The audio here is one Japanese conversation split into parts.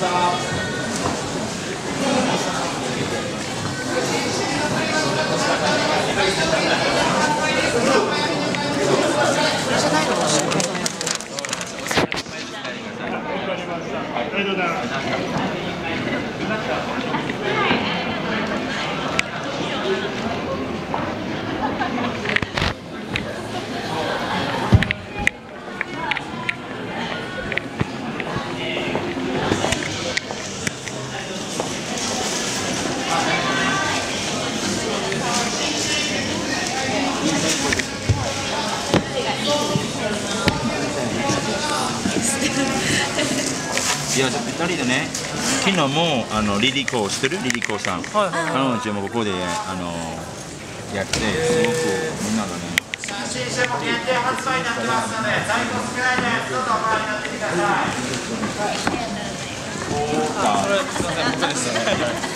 いや、2人でね、昨日もリリコ知ってる？リリコさん。彼女もここでやって、すごくみんながね。新車も限定発売になってますので、在庫少ないです。どうぞお回りになってみてください。そうか。それすみません、僕ですね。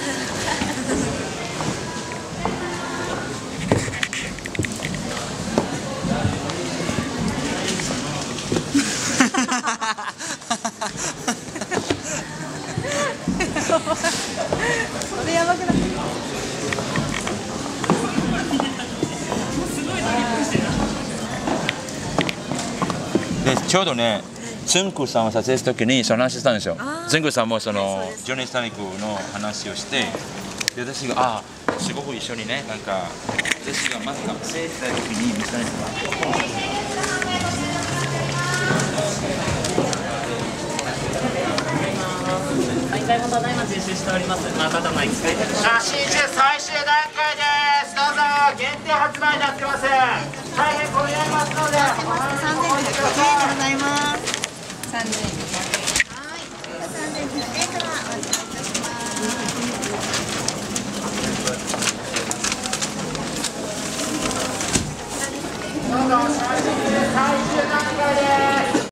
それやばくない？ でちょうどね、つんくさんを撮影した時にその話したんですよ。つんくさんもそのジョニー・スタニックの話をして、で私がすごく一緒にね、なんか私がまさか撮影した時に見せたんですが。 現在もただいま実施しております。またのエキスペリエンス。 写真集最終段階です。どうぞ限定発売になってます。大変混み合いますので。 3500円でございます。3000円。